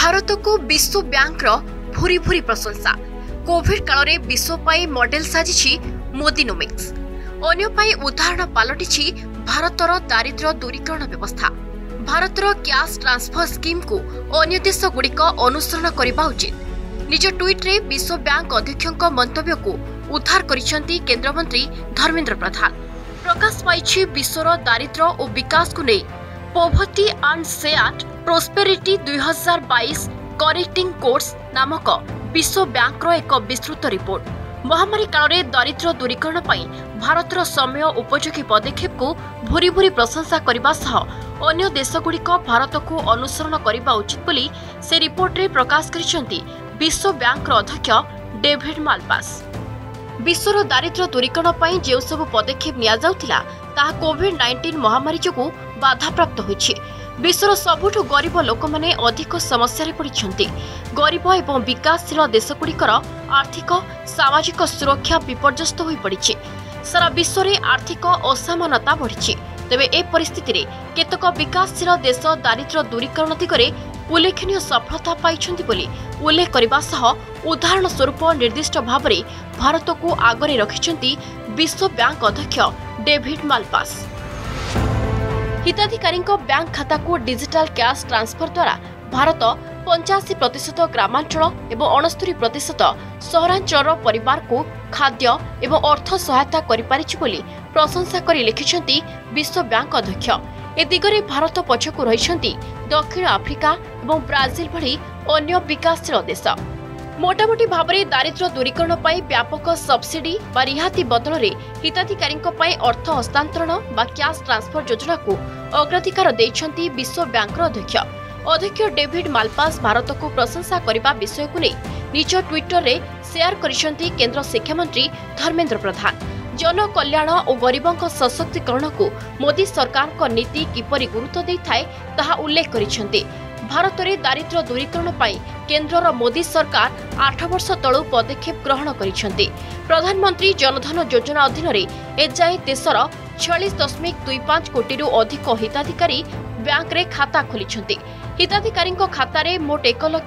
भारत को विश्व बैंक भूरी भूरी प्रशंसा। कोविड काल रे विश्व पाई मॉडल साजिछि मोदीनोमिक्स। अन्य पाई उदाहरण पलटि भारतर दारिद्र्य दूरीकरण व्यवस्था। भारतर कैश ट्रांसफर स्कीम को अन्य देश गुड़िक अनुसरण करने उचित। निज ट्वीट रे विश्व बैंक अध्यक्ष मंतव्य को उद्धार करिसेंती केंद्र मंत्री धर्मेंद्र प्रधान। प्रकाश पाई विश्वर दारिद्र्य और विकास को नहीं poverty and shared prosperity 2022 correcting course नामक विश्व बैंक एक विस्तृत रिपोर्ट। महामारी काल में दारिद्र्य दूरीकरण पर भारतर समय उपयोगी पदक्षेप को भूरी भूरी प्रशंसा करने सह अन्य देशगुड़िक भारत को अनुसरण करने उचित बोली से रिपोर्ट रे प्रकाश करिसेंती विश्व बैंक अध्यक्ष डेविड मालपास। विश्वर दारिद्र्य दूरीकरण पर जो सब पदक्षेप निया जाउथिला ताहा कोविड-19 महामारी जोगु बाधाप्राप्त होइछि। विश्वर सबुठु गरीब लोक माने अधिक समस्या पड़िछन्ति। गरीब एवं विकासशील देशगुड़िकर आर्थिक सामाजिक सुरक्षा विपर्यस्त होई पड़िछि। सारा विश्व में आर्थिक असमानता बढ़िछि। तेबे ए परिस्थिति रे केतक विकासशील देश दारिद्र्य दूरीकरण दिगरे उल्लेखनीय सफलता पाइछन्ति बोली उल्लेख करबा सह उदाहरण स्वरूप निर्दिष्ट भाव में भारत को आगरे रखिछन्ति विश्व बैंक अध्यक्ष डेविड मालपास। हिताधिकारी बैंक खाता को डिजिटल कैश ट्रांसफर द्वारा भारत 85% ग्रामांचल एवं 69% सहरांचल परिवार को खाद्य एवं अर्थ सहायता करिपारिछि बोली प्रशंसा करी लिखिछन्ति विश्व बैंक अध्यक्ष। ए दिगरे भारत पछकु रहिछन्ति दक्षिण आफ्रिका एवं ब्राजिल भली अन्य विकासशील देश। मोटामोटी भाव में दारिद्र्य दूरीकरण पर व्यापक सब्सिडी व रिहाती बदल में हिताधिकारी अर्थ हस्तांतरण व कैश ट्रांसफर योजना को अग्राधिकार देइछन्ति विश्व बैंक अध्यक्ष। अध्यक्ष डेविड मालपास भारत को प्रशंसा करने विषय को नहीं निज ट्विटर रे शेयर करिसेंति केंद्र शिक्षा मंत्री धर्मेंद्र प्रधान। जन कल्याण और गरीबों सशक्तिकरण को मोदी सरकार को नीति किपरि गुरुत्व देइथाय ताहा उल्लेख करिसेंति। भारत में दारिद्र्य दूरीकरण पर केंद्रर मोदी सरकार 8 वर्ष तलू पदक्षेप ग्रहण करिसेंति। प्रधानमंत्री जनधन योजना अधीन एजाए देशर 46.25 कोटी अधिक हिताधिकारी बैंक रे खाता खोलिछन्ति। हिताधिकारी खाता रे मोट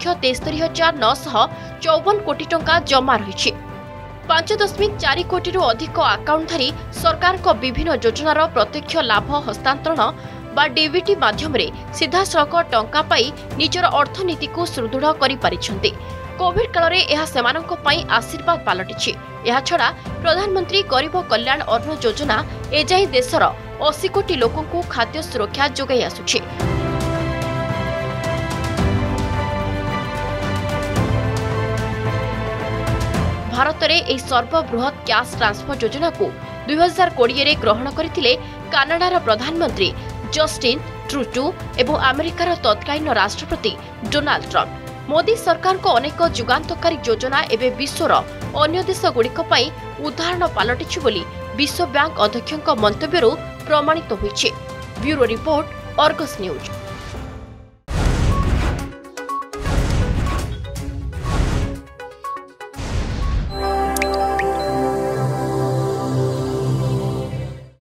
1,73,954 कोटी टंका जमा रही। 5.4 कोटी अधिक आकाउंटधारी सरकार को विभिन्न योजनार प्रत्यक्ष लाभ हस्तांतरण बा डीबीटी माध्यम रे सीधा सड़क टंका पाई निजर अर्थनीति को सुदृढ़ करि पारिछन्ति। कोविड काल रे यह सेमानक पई आशीर्वाद पालटिछि। यह छड़ा प्रधानमंत्री गरीब कल्याण अन्न योजना एजाई देशर 80 कोटी लोकों को खाद्य सुरक्षा जोगाई आसुछि। भारत में यह सर्वबृहत कैश ट्रांसफर योजना को 2020 रे ग्रहण करथिले कानाडार प्रधानमंत्री जस्टिन ट्रुडो एवं अमेरिकार तत्कालीन राष्ट्रपति डोनाल्ड ट्रम्प। मोदी सरकार को अनेक जुगान्तकारी योजना एवं विश्वर अन्य देश गुड़िक पई उदाहरण पलटिछि बोली विश्व बैंक अध्यक्ष मंतव्य प्रमाणित होइछि। Bureau report, Argus news.